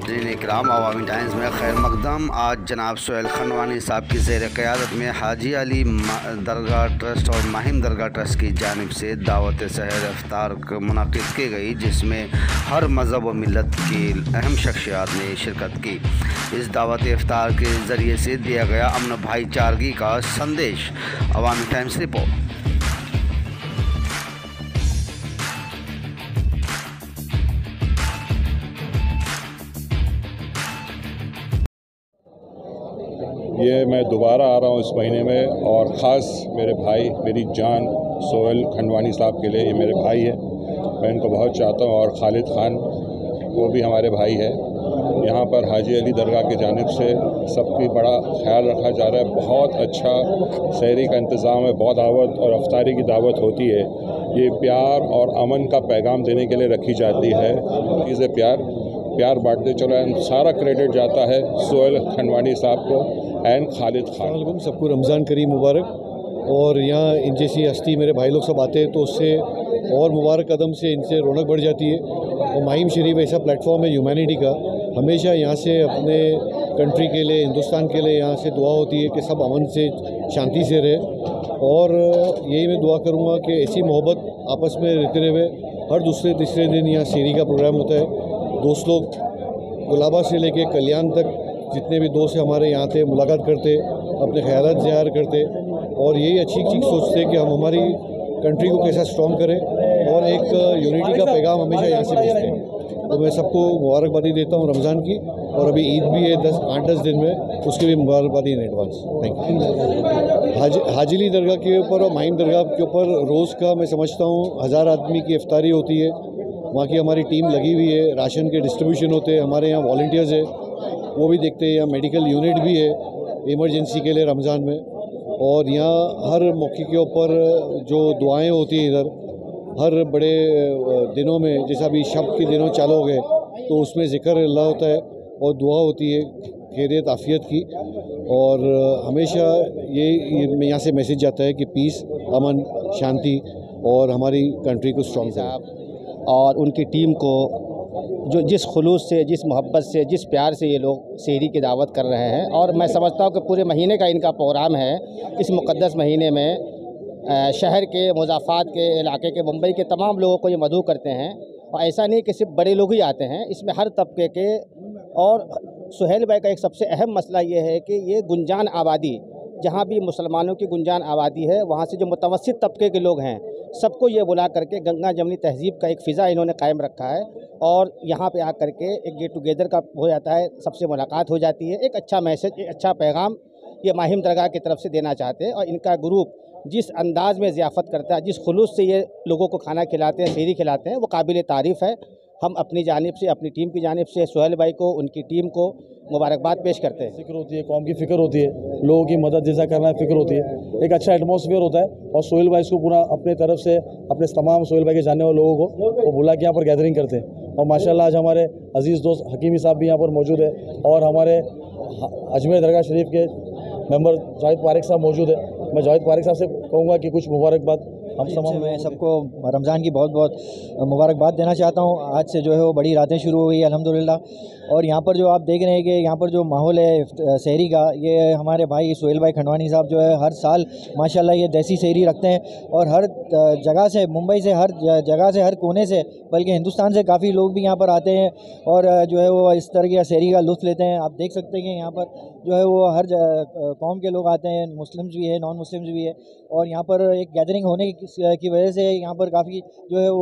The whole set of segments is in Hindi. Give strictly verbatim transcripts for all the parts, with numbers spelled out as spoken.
नाज़रीन इकराम, अवामी टाइम्स में खैर मकदम। आज जनाब सोहेल खंडवानी साहब की ज़ेर क़यादत में हाजी अली दरगाह ट्रस्ट और माहिम दरगाह ट्रस्ट की जानिब से दावत सहर इफ्तार मुनक़िद की गई, जिसमें हर मज़हब व मिलत की अहम शख्सियात ने शिरकत की। इस दावत इफ्तार के ज़रिए से दिया गया अमन भाईचारगी का संदेश। Awami Times report. ये मैं दोबारा आ रहा हूँ इस महीने में, और ख़ास मेरे भाई, मेरी जान सोहेल खंडवानी साहब के लिए। ये मेरे भाई है, मैं इनको बहुत चाहता हूँ, और खालिद खान वो भी हमारे भाई है। यहाँ पर हाजी अली दरगाह की जानिब से सबकी बड़ा ख्याल रखा जा रहा है। बहुत अच्छा सहरी का इंतज़ाम है, बहुत दावत और अफ्तारी की दावत होती है। ये प्यार और अमन का पैगाम देने के लिए रखी जाती है। चीज़ें प्यार प्यार बांटते चलो, एंड सारा क्रेडिट जाता है सोहेल खंडवानी साहब को एंड खालिद खान। सबको रमज़ान करीम मुबारक। और यहाँ इन जैसी हस्ती मेरे भाई लोग सब आते हैं तो उससे और मुबारक कदम से इनसे रौनक बढ़ जाती है। और माहिम शरीफ ऐसा प्लेटफॉर्म है ह्यूमैनिटी का, हमेशा यहाँ से अपने कंट्री के लिए, हिंदुस्तान के लिए यहाँ से दुआ होती है कि सब अमन से, शांति से रहे। और यही मैं दुआ करूँगा कि ऐसी मोहब्बत आपस में रहते हुए हर दूसरे तीसरे दिन यहाँ शेरी का प्रोग्राम होता है। दोस्त लोग गुलाबा से लेके कल्याण तक जितने भी दोस्त हमारे यहाँ थे मुलाकात करते, अपने ख्यालात ज़ाहिर करते, और यही अच्छी चीज़ सोचते कि हम हमारी कंट्री को कैसा स्ट्रॉन्ग करें और एक यूनिटी का पैगाम हमेशा यहाँ से भेजते हैं। तो मैं सबको मुबारकबादी देता हूँ रमज़ान की, और अभी ईद भी है दस आठ दस दिन में, उसकी भी मुबारकबादी इन एडवांस। Thank you. हाज हाजिली दरगाह के ऊपर और माहिम दरगाह के ऊपर रोज़ का मैं समझता हूँ हज़ार आदमी की इफ्तारी होती है। वहाँ की हमारी टीम लगी हुई है, राशन के डिस्ट्रीब्यूशन होते हैं, हमारे यहाँ वॉलंटियर्स है वो भी देखते हैं, यहाँ मेडिकल यूनिट भी है इमरजेंसी के लिए रमज़ान में। और यहाँ हर मौके के ऊपर जो दुआएं होती हैं इधर हर बड़े दिनों में, जैसा अभी शब के दिनों चालू हो गए तो उसमें ज़िक्र अल्लाह होता है और दुआ होती है खैरियत आफ़ियत की। और हमेशा ये, ये यहाँ से मैसेज जाता है कि पीस, अमन, शांति और हमारी कंट्री को स्ट्रॉन्ग करें। और उनकी टीम को जो जिस खुलूस से, जिस मोहब्बत से, जिस प्यार से ये लोग सहरी की दावत कर रहे हैं, और मैं समझता हूँ कि पूरे महीने का इनका प्रोग्राम है। इस मुक़द्दस महीने में शहर के, मुज़ाफ़ात के इलाके के, मुंबई के तमाम लोगों को ये मदऊ करते हैं। और ऐसा नहीं कि सिर्फ बड़े लोग ही आते हैं, इसमें हर तबके के। और सोहेल भाई का एक सबसे अहम मसला ये है कि ये गुंजान आबादी, जहाँ भी मुसलमानों की गुंजान आबादी है, वहाँ से जो मुतवस्सित तबके के लोग हैं सबको ये बुला करके गंगा जमनी तहज़ीब का एक फ़िज़ा इन्होंने कायम रखा है। और यहाँ पे आ करके एक गेट टुगेदर का हो जाता है, सबसे मुलाकात हो जाती है। एक अच्छा मैसेज, एक अच्छा पैगाम ये माहिम दरगाह की तरफ से देना चाहते हैं। और इनका ग्रुप जिस अंदाज़ में ज़ियाफ़त करता है, जिस खुलूस से ये लोगों को खाना खिलाते हैं, सहरी खिलाते हैं, वो काबिल तारीफ़ है। हम अपनी जानिब से, अपनी टीम की जानिब से सोहेल भाई को, उनकी टीम को मुबारकबाद पेश करते हैं। फिक्र होती है, कौम की फ़िक्र होती है, लोगों की मदद जैसा करना फ़िक्र होती है, एक अच्छा एटमॉस्फेयर होता है। और सोहेल भाई इसको पूरा अपने तरफ से, अपने तमाम सोहेल भाई के जानने वाले लोगों को वो बुला के यहाँ पर गैदरिंग करते हैं। और माशाल्लाह आज हमारे अजीज़ दोस्त हकीमी साहब भी यहाँ पर मौजूद है, और हमारे अजमेर दरगाह शरीफ के मेंबर जाहिद पारिक साहब मौजूद है। मैं जाहिद पारिक साहब से कहूँगा कि कुछ मुबारकबाद हम तमाम। मैं सबको रमज़ान की बहुत बहुत मुबारकबाद देना चाहता हूँ। आज से जो है वो बड़ी रातें शुरू हो गई अल्हम्दुलिल्लाह। और यहाँ पर जो आप देख रहे हैं कि यहाँ पर जो माहौल है सहरी का, ये हमारे भाई सोहेल भाई खंडवानी साहब जो है हर साल माशाल्लाह ये देसी सहरी रखते हैं। और हर जगह से, मुंबई से, हर जगह से, हर कोने से, बल्कि हिंदुस्तान से काफ़ी लोग भी यहाँ पर आते हैं और जो है वो इस तरह की सहरी का लुत्फ़ लेते हैं। आप देख सकते हैं कि यहाँ पर जो है वो हर कौम के लोग आते हैं, मुस्लिम्स भी है, नॉन मुस्लिम्स भी है। और यहाँ पर एक गैदरिंग होने की वजह से यहाँ पर काफ़ी जो है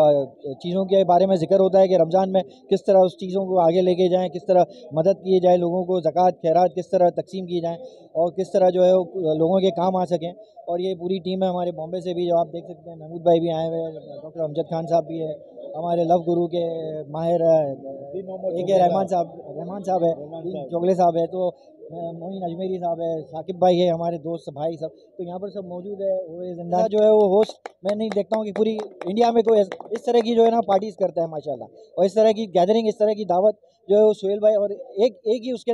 वो चीज़ों के बारे में ज़िक्र होता है कि रमज़ान में किस तरह उस चीज़ों को आगे लेके जाएं, किस तरह मदद किए जाए, लोगों को ज़कात खैरात किस तरह तकसीम की जाएं, और किस तरह जो है वो लोगों के काम आ सकें। और ये पूरी टीम है हमारे बॉम्बे से भी, जो आप देख सकते हैं महमूद भाई भी आए हुए हैं, डॉक्टर अमजद खान साहब भी है, हमारे लव गुरु के माहिर ए के रहमान साहब रहमान साहब है, चोगले साहब है, तो मोइन अजमेरी साहब है, साकिब भाई है, हमारे दोस्त भाई सब, तो यहाँ पर सब मौजूद है। वो जिंदा जो है वो होस्ट मैं नहीं देखता हूँ कि पूरी इंडिया में कोई इस तरह की जो है ना पार्टीज़ करता है माशाल्लाह। और इस तरह की गैदरिंग, इस तरह की दावत जो है वो सोहेल भाई, और एक एक ही उसके अंदर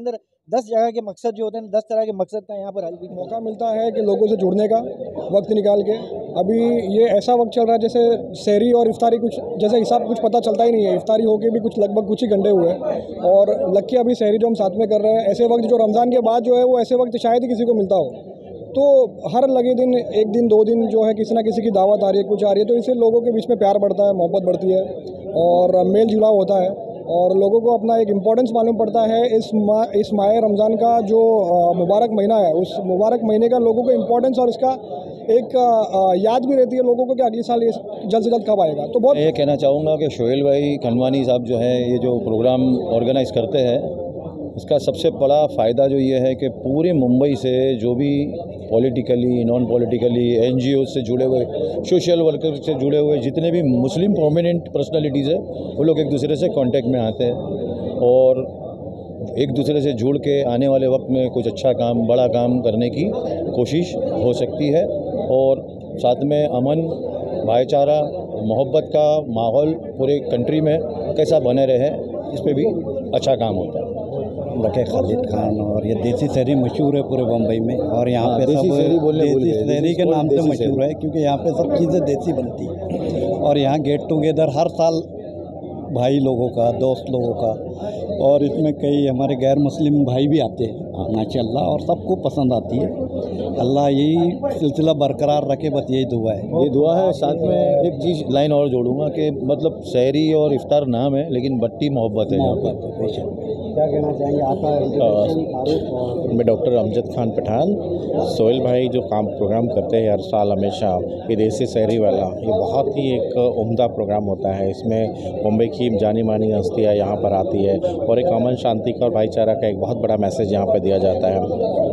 दस जगह के मकसद जो होते हैं, दस तरह के मकसद का यहाँ पर हल भी मौका मिलता है कि लोगों से जुड़ने का वक्त निकाल के। अभी ये ऐसा वक्त चल रहा है जैसे सहरी और इफ्तारी कुछ जैसे हिसाब कुछ पता चलता ही नहीं है। इफ्तारी होके भी कुछ लगभग कुछ ही घंटे हुए और लग के अभी सहरी जो हम साथ में कर रहे हैं, ऐसे वक्त जो रमज़ान के बाद जो है वो ऐसे वक्त शायद ही किसी को मिलता हो। तो हर लगे दिन एक दिन दो दिन जो है किसी ना किसी की दावत आ रही है, कुछ आ रही है, तो इससे लोगों के बीच में प्यार बढ़ता है, मोहब्बत बढ़ती है और मेल जुलाव होता है और लोगों को अपना एक इम्पोर्टेंस मालूम पड़ता है। इस मा इस माह रमज़ान का जो मुबारक महीना है, उस मुबारक महीने का लोगों को इम्पोर्टेंस और इसका एक आ, याद भी रहती है लोगों को कि अगले साल ये जल्द से जल्द कब आएगा। तो बहुत ये कहना चाहूँगा कि सोहेल भाई खंडवानी साहब जो है ये जो प्रोग्राम ऑर्गेनाइज करते हैं, इसका सबसे बड़ा फ़ायदा जो ये है कि पूरे मुंबई से जो भी पॉलिटिकली नॉन पॉलिटिकली एनजीओ से जुड़े हुए, सोशल वर्कर से जुड़े हुए जितने भी मुस्लिम प्रोमिनेंट पर्सनालिटीज़ है, वो लोग एक दूसरे से कांटेक्ट में आते हैं और एक दूसरे से जुड़ के आने वाले वक्त में कुछ अच्छा काम, बड़ा काम करने की कोशिश हो सकती है और साथ में अमन, भाईचारा, मोहब्बत का माहौल पूरे कंट्री में कैसा बने रहे, इस पे भी अच्छा काम होता है। लके खालिद खान और ये देसी शहरी मशहूर है पूरे बम्बई में और यहाँ हाँ, पे देसी सब शहरी बोलने भूल देसी गए, शहरी के नाम से देसी मशहूर है क्योंकि यहाँ पे सब चीज़ें देसी बनती है और यहाँ गेट टुगेदर हर साल भाई लोगों का, दोस्त लोगों का और इसमें कई हमारे गैर मुस्लिम भाई भी आते हैं माशाअल्लाह और सबको पसंद आती है। अल्लाह यही सिलसिला बरकरार रखे, बस यही दुआ है। ये दुआ है। साथ में एक चीज़ लाइन और जोड़ूंगा कि मतलब सहरी और इफ्तार नाम है लेकिन बट्टी मोहब्बत है यहाँ पर। क्या कहना चाहेंगे आपका? मैं डॉक्टर अमजद खान पठान। सोहेल भाई जो काम प्रोग्राम करते हैं हर साल हमेशा, ये देसी सहरी वाला, ये बहुत ही एक उम्दा प्रोग्राम होता है। इसमें मुंबई की जानी मानी हस्तियाँ यहाँ पर आती है और एक अमन शांति का और भाईचारा का एक बहुत बड़ा मैसेज यहाँ पर दिया जाता है।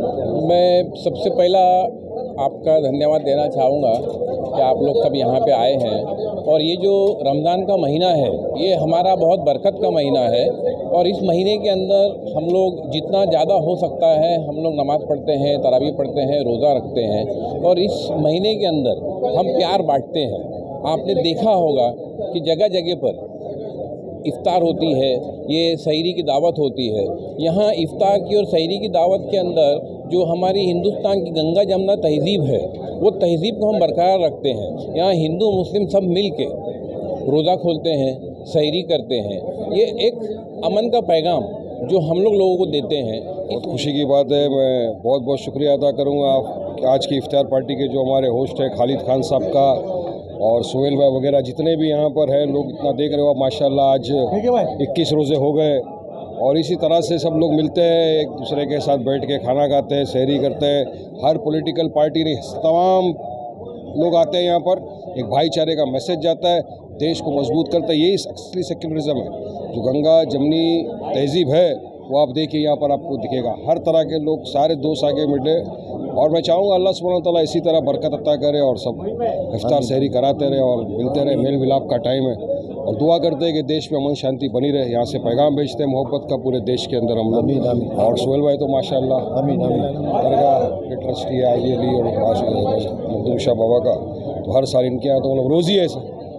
मैं सबसे पहला आपका धन्यवाद देना चाहूँगा कि आप लोग सब यहाँ पे आए हैं और ये जो रमज़ान का महीना है ये हमारा बहुत बरकत का महीना है और इस महीने के अंदर हम लोग जितना ज़्यादा हो सकता है हम लोग नमाज़ पढ़ते हैं, तरावी पढ़ते हैं, रोज़ा रखते हैं और इस महीने के अंदर हम प्यार बांटते हैं। आपने देखा होगा कि जगह जगह पर इफ्तार होती है, ये सहरी की दावत होती है। यहाँ इफ्तार की और सहरी की दावत के अंदर जो हमारी हिंदुस्तान की गंगा जमुना तहज़ीब है वो तहज़ीब को हम बरकरार रखते हैं। यहाँ हिंदू मुस्लिम सब मिल के रोज़ा खोलते हैं, सहरी करते हैं। ये एक अमन का पैगाम जो हम लोग लोगों को देते हैं। बहुत खुशी की बात है। मैं बहुत बहुत शुक्रिया अदा करूँगा आज की इफ्तार पार्टी के जो हमारे होस्ट है खालिद खान साहब का और सोहेल भाई वगैरह जितने भी यहाँ पर हैं लोग इतना देख रहे हो माशाल्लाह। आज इक्कीस रोज़े हो गए और इसी तरह से सब लोग मिलते हैं, एक दूसरे के साथ बैठ के खाना खाते हैं, सहरी करते हैं। हर पॉलिटिकल पार्टी ने तमाम लोग आते हैं यहाँ पर, एक भाईचारे का मैसेज जाता है, देश को मजबूत करता है। यही असली सेक्युलरिज्म है। जो गंगा जमनी तहजीब है वो आप देखिए यहाँ पर आपको दिखेगा। हर तरह के लोग सारे दोस्त आगे मिले और मैं चाहूँगा अल्लाह सुब्हानहू व तआला इसी तरह बरकत अता करे और सब इफ्तार सहरी कराते रहे और मिलते रहे। मेल मिलाप का टाइम है और दुआ करते हैं कि देश में अमन शांति बनी रहे। यहाँ से पैगाम भेजते हैं मोहब्बत का पूरे देश के अंदर हम लोग। और सोहेल भाई तो माशाल्लाह दरगाह के ट्रस्टी है आई अली और मखदूम शाह बाबा का, तो हर साल इनके यहाँ तो मतलब रोज़ी है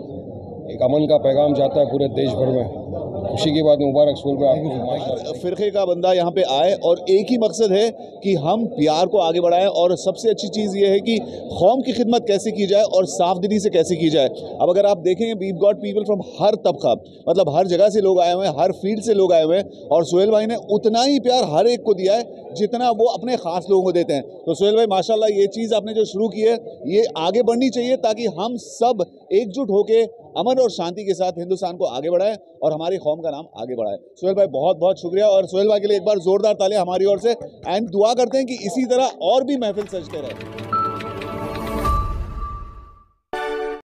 एक अमन का पैगाम जाता है पूरे देश भर में। खुशी की बात मुबारक सोहेल भाई। फ़िरक़े का बंदा यहाँ पे आए और एक ही मकसद है कि हम प्यार को आगे बढ़ाएं और सबसे अच्छी चीज़ ये है कि कौम की खिदमत कैसे की जाए और साफ दिली से कैसे की जाए। अब अगर आप देखेंगे वी गॉट पीपल फ्रॉम हर तबका, मतलब हर जगह से लोग आए हुए हैं, हर फील्ड से लोग आए हुए हैं और सोहेल भाई ने उतना ही प्यार हर एक को दिया है जितना वो अपने ख़ास लोगों को देते हैं। तो सोहेल भाई माशाल्लाह ये चीज़ आपने जो शुरू की है ये आगे बढ़नी चाहिए ताकि हम सब एकजुट होकर अमन और शांति के साथ हिंदुस्तान को आगे बढ़ाएं और हमारी कौम का नाम आगे बढ़ाएं। सोहेल भाई बहुत बहुत शुक्रिया और सोहेल भाई के लिए एक बार जोरदार तालियां हमारी ओर से एंड दुआ करते हैं कि इसी तरह और भी महफिल सजते रहे।